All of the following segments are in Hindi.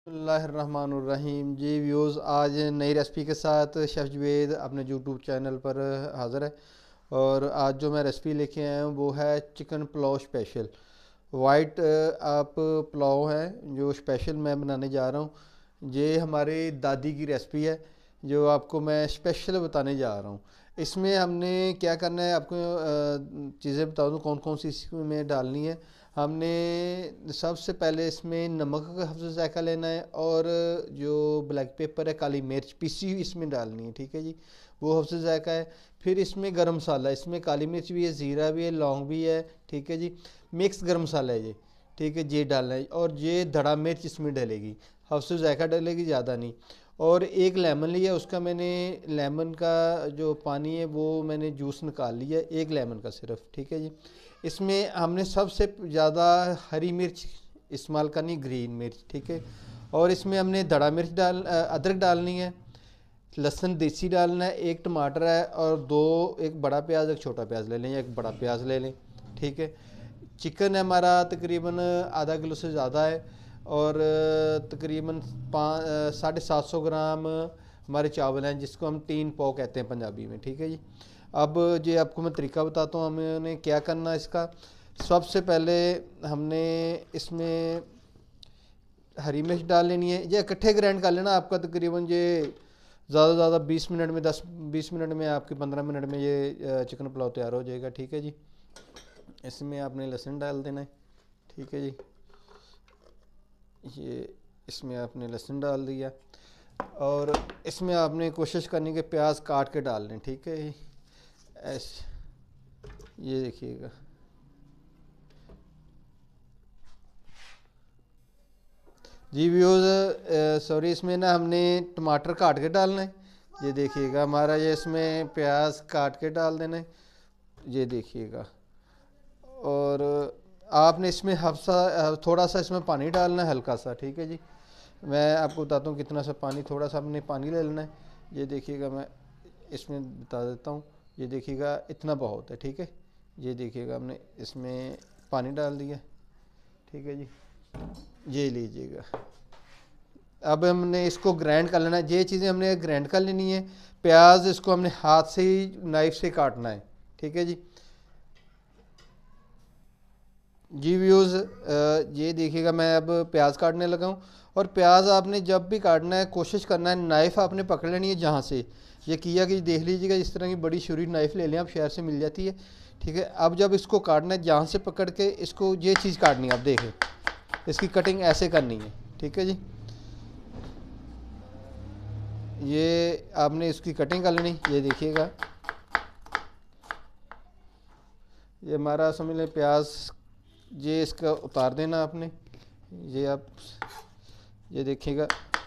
बिस्मिल्लाहिर्रहमानुर्रहीम जी व्यूज़ आज नई रेसिपी के साथ शेफ़ जुवेद अपने यूट्यूब चैनल पर हाज़िर है। और आज जो मैं रेसिपी लेके आया हूँ वो है चिकन पुलाव स्पेशल वाइट आप पुलाव है जो स्पेशल मैं बनाने जा रहा हूँ। ये हमारी दादी की रेसिपी है जो आपको मैं स्पेशल बताने जा रहा हूँ। इसमें हमने क्या करना है आपको चीज़ें बता दूँ कौन कौन सी इसमें डालनी है। हमने सबसे पहले इसमें नमक का हफ्ज़ ज़ायक़ा लेना है और जो ब्लैक पेपर है काली मिर्च पीसी हुई इसमें डालनी है, ठीक है जी, वो हफ्ज़ ज़ायक़ा है। फिर इसमें गरम मसाला, इसमें काली मिर्च भी है, ज़ीरा भी है, लौंग भी है, ठीक है जी, मिक्स गरम मसाला है ये, ठीक है, ये डालना है। और ये धड़ा मिर्च इसमें डलेगी, हफ्ज़ ज़ायक़ा डलेगी, ज़्यादा नहीं। और एक लेमन लिया, उसका मैंने लेमन का जो पानी है वो मैंने जूस निकाल लिया, एक लेमन का सिर्फ, ठीक है जी। इसमें हमने सबसे ज़्यादा हरी मिर्च इस्तेमाल करनी, ग्रीन मिर्च, ठीक है। और इसमें हमने धड़ा मिर्च अदरक डालनी है, लहसुन देसी डालना है, एक टमाटर है और एक बड़ा प्याज एक छोटा प्याज ले लें या एक बड़ा प्याज ले लें, ठीक है। चिकन है हमारा तकरीबन आधा किलो से ज़्यादा है और तकरीबन 750 ग्राम हमारे चावल हैं जिसको हम तीन पाव कहते हैं पंजाबी में, ठीक है जी। अब ये आपको मैं तरीका बताता हूँ हमने क्या करना है इसका। सबसे पहले हमने इसमें हरी मिर्च डाल लेनी है, ये इकट्ठे ग्राइंड कर लेना आपका तकरीबन ये ज़्यादा से ज़्यादा 20 मिनट में 10-20 मिनट में आपके 15 मिनट में ये चिकन पुलाव तैयार हो जाएगा, ठीक है जी। इसमें आपने लहसुन डाल देना है, ठीक है जी, ये इसमें आपने लहसुन डाल दिया और इसमें आपने कोशिश करनी कि प्याज काट के डाल लें, ठीक है जी। ऐसे ये देखिएगा, जी व्यूज़ सॉरी, इसमें ना हमने टमाटर काट के डालना है, ये देखिएगा हमारा ये इसमें प्याज काट के डाल देना है, ये देखिएगा। और आपने इसमें थोड़ा सा इसमें पानी डालना है, हल्का सा, ठीक है जी। मैं आपको बताता हूँ कितना सा पानी, थोड़ा सा आपने पानी ले लेना है, ये देखिएगा मैं इसमें बता देता हूँ, ये देखिएगा इतना बहुत है, ठीक है। ये देखिएगा हमने इसमें पानी डाल दिया, ठीक है जी, ये लीजिएगा। अब हमने इसको ग्राइंड कर लेना है, ये चीज़ें हमने ग्राइंड कर लेनी है। प्याज इसको हमने हाथ से ही नाइफ से काटना है, ठीक है जी। जी व्यूज़ ये देखिएगा मैं अब प्याज काटने लगा हूँ। और प्याज आपने जब भी काटना है कोशिश करना है नाइफ़ आपने पकड़ लेनी है जहाँ से ये किया कि देख लीजिएगा इस तरह की बड़ी छुरी नाइफ़ ले लें, आप शहर से मिल जाती है, ठीक है। अब जब इसको काटना है जहाँ से पकड़ के इसको ये चीज़ काटनी है, आप देखें इसकी कटिंग ऐसे करनी है, ठीक है जी। ये आपने इसकी कटिंग कर लेनी, ये देखिएगा ये हमारा समझ लें प्याज, ये इसका उतार देना आपने, ये आप ये देखिएगा,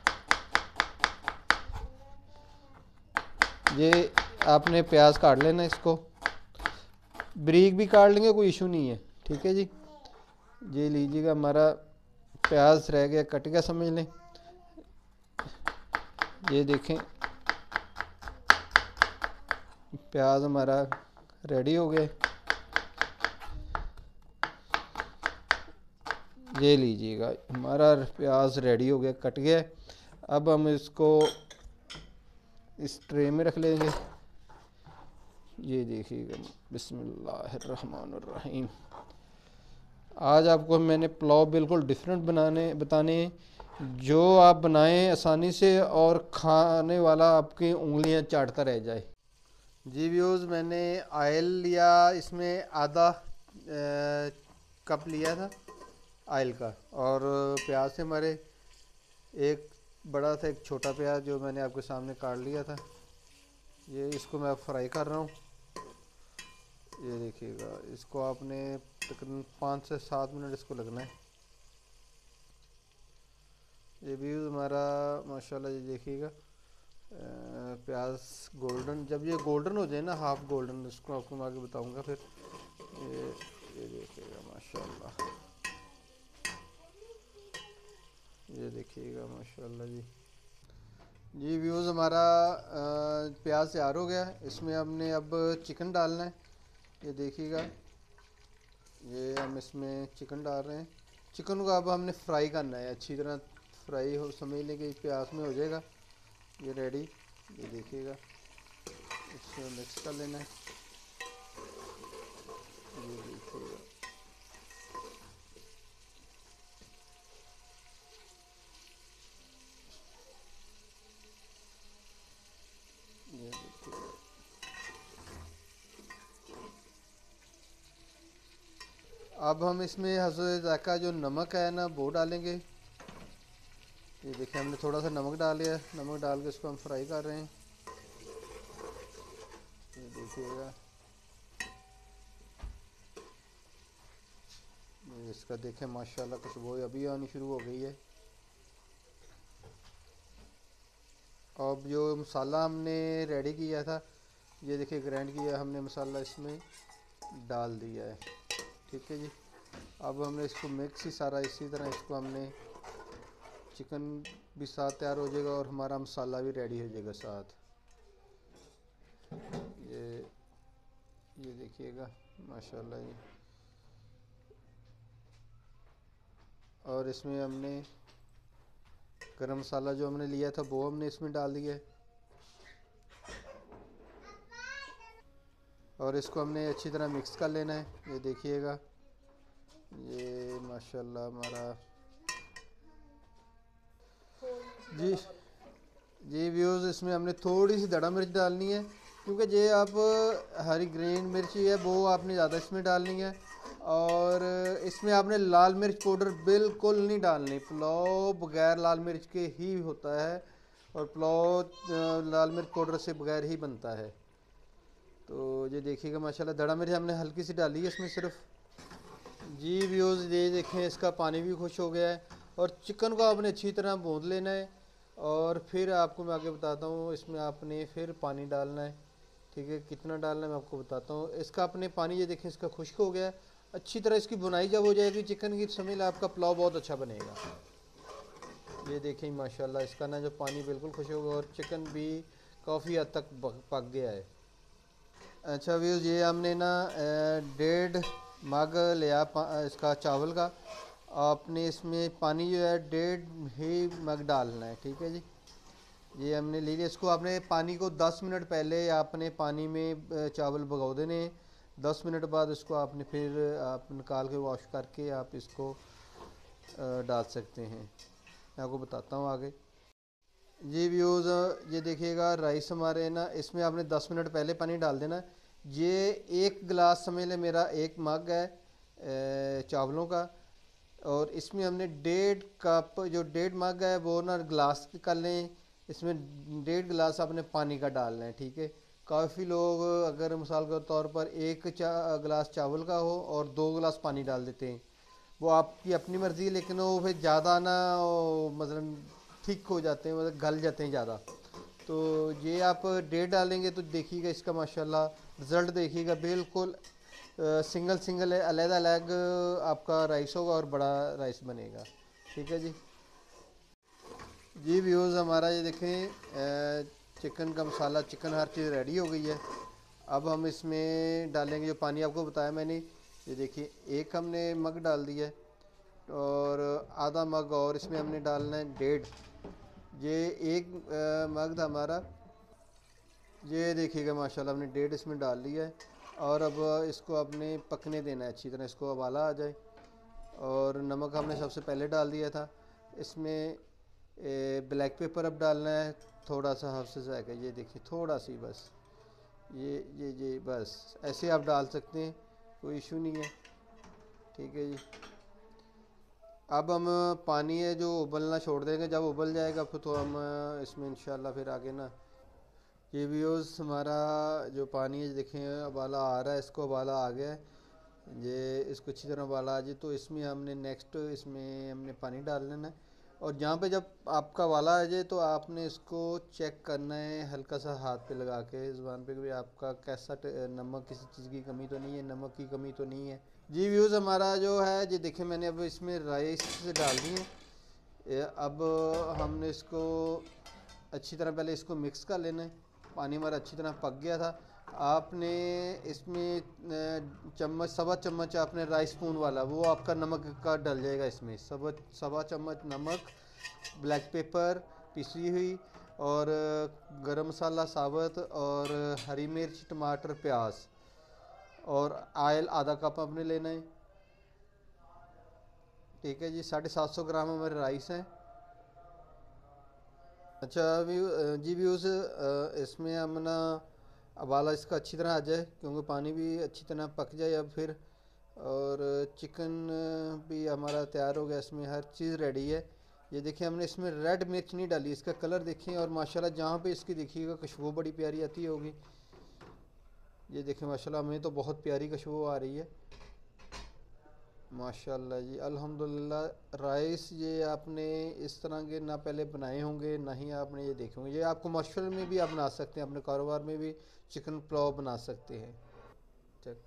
ये आपने प्याज काट लेना, इसको बारीक भी काट लेंगे कोई इशू नहीं है, ठीक है जी। ये लीजिएगा हमारा प्याज रह गया कट गया समझ लें, ये देखें प्याज हमारा रेडी हो गया, ये लीजिएगा हमारा प्याज रेडी हो गया, कट गया। अब हम इसको इस ट्रे में रख लेंगे, ये देखिएगा बिस्मिल्लाहिर्रहमानिर्रहीम। आज आपको मैंने पुलाव बिल्कुल डिफरेंट बताने हैं जो आप बनाएं आसानी से और खाने वाला आपकी उंगलियां चाटता रह जाए। जी व्यूज़ मैंने आयल लिया, इसमें आधा कप लिया था आयल का, और प्याज से हमारे एक बड़ा था एक छोटा प्याज जो मैंने आपके सामने काट लिया था, ये इसको मैं फ्राई कर रहा हूँ। ये देखिएगा इसको आपने तकरीबन 5 से 7 मिनट इसको लगना है। ये भी हमारा माशाल्लाह, ये देखिएगा प्याज गोल्डन, जब ये गोल्डन हो जाए ना हाफ गोल्डन, इसको आपको मैं आगे बताऊंगा फिर। ये देखिएगा माशाल्लाह, ये देखिएगा माशाल्लाह जी। जी व्यूज़ हमारा प्याज तैयार हो गया है, इसमें हमने अब चिकन डालना है, ये देखिएगा ये हम इसमें चिकन डाल रहे हैं। चिकन को अब हमने फ्राई करना है अच्छी तरह, फ्राई हो, समझ लें कि प्याज में हो जाएगा। ये रेडी, ये देखिएगा। इसको मिक्स कर लेना है, ये देखिएगा। ये देखिएगा। अब हम इसमें हस्बे ज़ायक़ा जो नमक है ना वो डालेंगे। ये देखिए हमने थोड़ा सा नमक डाल लिया है, नमक डाल के इसको हम फ्राई कर रहे हैं। ये देखिएगा, इसका देखें माशाल्लाह खुशबू अभी आनी शुरू हो गई है। अब जो मसाला हमने रेडी किया था, ये देखिए ग्राइंड किया हमने मसाला, इसमें डाल दिया है। ठीक है जी। अब हमने इसको मिक्स ही सारा इसी तरह इसको हमने, चिकन भी साथ तैयार हो जाएगा और हमारा मसाला भी रेडी हो जाएगा साथ। ये देखिएगा माशाल्लाह जी। और इसमें हमने गरम मसाला जो हमने लिया था वो हमने इसमें डाल दिया है और इसको हमने अच्छी तरह मिक्स कर लेना है। ये देखिएगा, ये माशाल्लाह हमारा जी व्यूज़, इसमें हमने थोड़ी सी दड़ा मिर्च डालनी है, क्योंकि ये आप हरी ग्रीन मिर्ची है वो आपने ज़्यादा इसमें डालनी है। और इसमें आपने लाल मिर्च पाउडर बिल्कुल नहीं डालनी, पुलाव बगैर लाल मिर्च के ही होता है और पुलाव लाल मिर्च पाउडर से बगैर ही बनता है। तो ये देखिएगा माशाल्लाह दड़ा मिर्च हमने हल्की सी डाली है इसमें सिर्फ। जी व्यूज़, ये देखें इसका पानी भी खुश हो गया है और चिकन को आपने अच्छी तरह भून लेना है और फिर आपको मैं आगे बताता हूँ इसमें आपने फिर पानी डालना है। ठीक है, कितना डालना है मैं आपको बताता हूँ। इसका अपने पानी ये देखें इसका खुश्क हो गया है। अच्छी तरह इसकी बुनाई जब हो जाएगी चिकन की, समझ लें आपका पुलाव बहुत अच्छा बनेगा। ये देखें माशाल्लाह इसका ना जो पानी बिल्कुल खुश हो गया और चिकन भी काफ़ी हद तक पक गया है। अच्छा व्यूज़, ये हमने ना 1.5 मग लिया इसका चावल का। आपने इसमें पानी जो है 1.5 ही मग डालना है। ठीक है जी, ये हमने ले लिया। इसको आपने पानी को 10 मिनट पहले आपने पानी में चावल भिगो देने। 10 मिनट बाद इसको आपने फिर आप निकाल के वॉश करके आप इसको डाल सकते हैं। मैं आपको बताता हूँ आगे। जी व्यूज़, ये देखिएगा राइस हमारे ना, इसमें आपने 10 मिनट पहले पानी डाल देना। ये 1 गिलास समझ लें मेरा 1 मग है चावलों का और इसमें हमने 1.5 कप, जो 1.5 मग है वो ना गिलास कर लें, इसमें 1.5 गिलास आपने पानी का डालना है। ठीक है, काफ़ी लोग अगर मिसाल के तौर पर 1 गिलास चावल का हो और 2 गिलास पानी डाल देते हैं, वो आपकी अपनी मर्ज़ी है, लेकिन वो फिर ज़्यादा ना मतलब थिक हो जाते हैं, मतलब गल जाते हैं ज़्यादा। तो ये आप 1.5 डालेंगे तो देखिएगा इसका माशाल्लाह रिज़ल्ट देखिएगा, बिल्कुल सिंगल सिंगल अलग अलग आपका राइस होगा और बड़ा राइस बनेगा। ठीक है जी। जी व्यूज़, हमारा ये देखें चिकन का मसाला, चिकन हर चीज़ रेडी हो गई है। अब हम इसमें डालेंगे जो पानी आपको बताया मैंने। ये देखिए 1 हमने मग डाल दिया है और आधा मग और इसमें हमने डालना है 1.5। ये 1 मग था हमारा, ये देखिएगा माशाल्लाह हमने 1.5 इसमें डाल लिया है और अब इसको आपने पकने देना है अच्छी तरह, इसको उबाला आ जाए। और नमक हमने सबसे पहले डाल दिया था। इसमें ब्लैक पेपर अब डालना है थोड़ा सा, हफ्से जाएगा। ये देखिए थोड़ा सी बस, ये बस ऐसे आप डाल सकते हैं, कोई इशू नहीं है। ठीक है जी। अब हम पानी है जो उबलना छोड़ देंगे, जब उबल जाएगा फिर तो हम इसमें इंशाल्लाह फिर आगे ना। ये व्यूज़ हमारा जो पानी है देखें उबाला आ रहा है, इसको उबाला आ गया है। ये इसको अच्छी तरह उबाला आ जाए तो इसमें हमने नेक्स्ट इसमें हमने पानी डाल लेना है। और जहाँ पे जब आपका वाला आ जाए तो आपने इसको चेक करना है हल्का सा हाथ पे लगा के, ज़ुबान पे, कि आपका कैसा नमक, किसी चीज़ की कमी तो नहीं है, नमक की कमी तो नहीं है। जी व्यूज़, हमारा जो है ये देखें मैंने अब इसमें राइस डाल दी है। अब हमने इसको अच्छी तरह पहले इसको मिक्स कर लेना है। पानी हमारा अच्छी तरह पक गया था। आपने इसमें चम्मच, सवा चम्मच आपने राइस स्पून वाला, वो आपका नमक का डल जाएगा इसमें, सवा चम्मच नमक ब्लैक पेपर पिसी हुई, और गरम मसाला साबुत, और हरी मिर्च, टमाटर, प्याज, और आयल आधा कप आपने लेना है। ठीक है जी। 750 ग्राम हमारे राइस हैं। अच्छा जी व्यूज़, इसमें हम ना उबाला इसका अच्छी तरह आ जाए, क्योंकि पानी भी अच्छी तरह पक जाए अब फिर। और चिकन भी हमारा तैयार हो गया, इसमें हर चीज़ रेडी है। ये देखिए, हमने इसमें रेड मिर्च नहीं डाली, इसका कलर देखिए, और माशाल्लाह जहाँ पे इसकी देखिएगा खुशबू बड़ी प्यारी आती होगी। ये देखिए माशाल्लाह, हमें तो बहुत प्यारी खुशबू आ रही है माशाल्लाह जी। अल्हम्दुलिल्लाह। राइस ये आपने इस तरह के ना पहले बनाए होंगे, ना ही आपने ये देखे होंगे। ये आप कमर्शियल में भी आप बना सकते हैं, अपने कारोबार में भी चिकन पुलाव बना सकते हैं। चक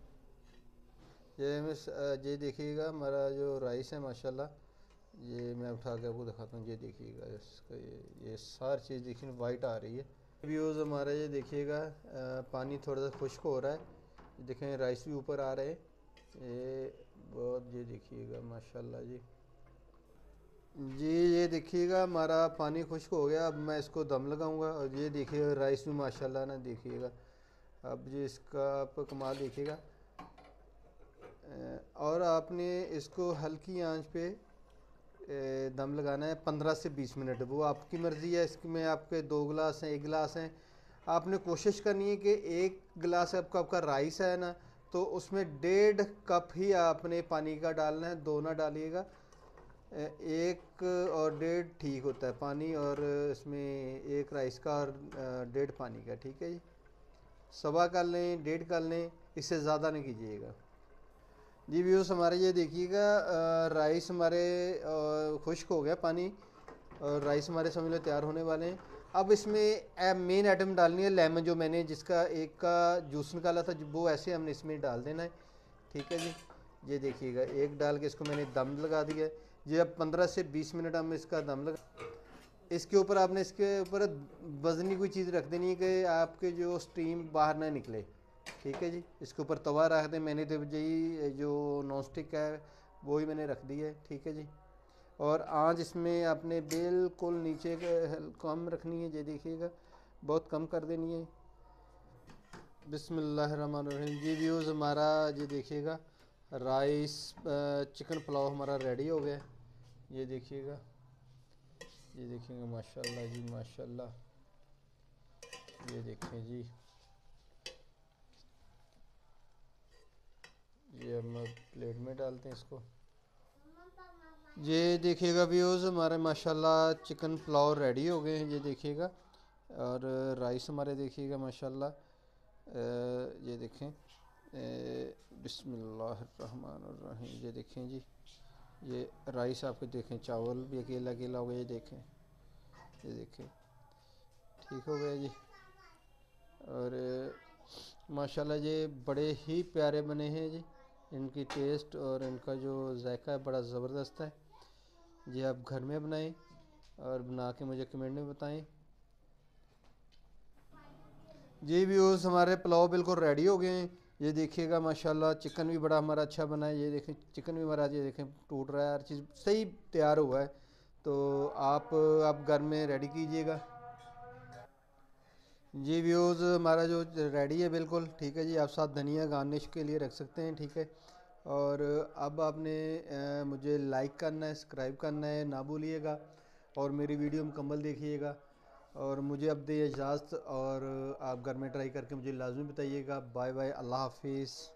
ये देखिएगा हमारा जो राइस है माशाल्लाह, ये मैं उठा के आपको दिखाता हूँ। ये देखिएगा इसका, ये सारी चीज़ देखिए वाइट आ रही है। व्यूज़ हमारा ये देखिएगा, पानी थोड़ा सा खुश्क हो रहा है। देखें राइस भी ऊपर आ रहे हैं। ये बहुत, ये देखिएगा माशाल्लाह जी। जी ये देखिएगा हमारा पानी खुश्क हो गया। अब मैं इसको दम लगाऊंगा, और ये देखिएगा राइस भी माशाल्लाह ना देखिएगा। अब जी इसका आप कमाल देखिएगा। और आपने इसको हल्की आंच पे दम लगाना है 15 से 20 मिनट। वो आपकी मर्ज़ी है, इसमें आपके 2 गिलास हैं, 1 गिलास हैं। आपने कोशिश करनी है कि 1 गिलास आपका राइस है ना, तो उसमें 1.5 कप ही आपने पानी का डालना है, 2 ना डालिएगा। 1 और 1.5 ठीक होता है पानी, और इसमें 1 राइस का और 1.5 पानी का। ठीक है जी। सवा कर लें, 1.5 कर लें, इससे ज़्यादा नहीं कीजिएगा। जी व्यूज़ हमारे ये देखिएगा, राइस हमारे खुश्क हो गया पानी, और राइस हमारे समझ लो तैयार होने वाले हैं। अब इसमें मेन आइटम डालनी है लेमन, जो मैंने जिसका एक का जूस निकाला था, वो ऐसे हमने इसमें डाल देना है। ठीक है जी। ये देखिएगा, एक डाल के इसको मैंने दम लगा दिया है। ये अब 15 से 20 मिनट हम इसका दम लगा। इसके ऊपर आपने इसके ऊपर वजनी कोई चीज़ रख देनी है कि आपके जो स्टीम बाहर ना निकले। ठीक है जी। इसके ऊपर तवा रख दें, मैंने तो यही जो नॉन स्टिक है वो ही मैंने रख दी है। ठीक है जी। और आँच इसमें आपने बिल्कुल नीचे कम रखनी है। ये देखिएगा, बहुत कम कर देनी है। बिस्मिल्लाहिर्रहमानिर्रहीम। जी व्यूज़ हमारा ये देखिएगा राइस चिकन पुलाव हमारा रेडी हो गया। ये देखिएगा, ये देखेंगे माशाल्लाह जी माशाल्लाह। ये देखें जी, ये हम प्लेट में डालते हैं इसको। ये देखिएगा व्यूज़ हमारे माशाल्लाह चिकन पुलाव रेडी हो गए हैं। ये देखिएगा, और राइस हमारे देखिएगा माशाल्लाह। ये देखें, बिस्मिल्लाहिर्रहमानिर्रहीम। ये देखें जी, ये राइस आपके देखें, चावल भी अकेला अकेला हो गया। ये देखें, ये देखें, ठीक हो गया जी। और माशाल्लाह ये बड़े ही प्यारे बने हैं जी। इनकी टेस्ट और इनका जो जायका है बड़ा ज़बरदस्त है। ये आप घर में बनाएं, और बना के मुझे कमेंट में बताएं। जी व्यूज़ हमारे पुलाव बिल्कुल रेडी हो गए हैं। ये देखिएगा माशाल्लाह, चिकन भी बड़ा हमारा अच्छा बना है। ये देखें, चिकन भी हमारा ये देखें टूट रहा है, हर चीज़ सही तैयार हुआ है। तो आप घर में रेडी कीजिएगा। जी व्यूज़ हमारा जो रेडी है बिल्कुल ठीक है जी। आप साथ धनिया गार्निश के लिए रख सकते हैं। ठीक है। और अब आपने मुझे लाइक करना है, सब्सक्राइब करना है ना भूलिएगा, और मेरी वीडियो मुकम्मल देखिएगा। और मुझे अब दे इजाज़त, और आप घर में ट्राई करके मुझे लाजमी बताइएगा। बाय बाय, अल्लाह हाफिज़।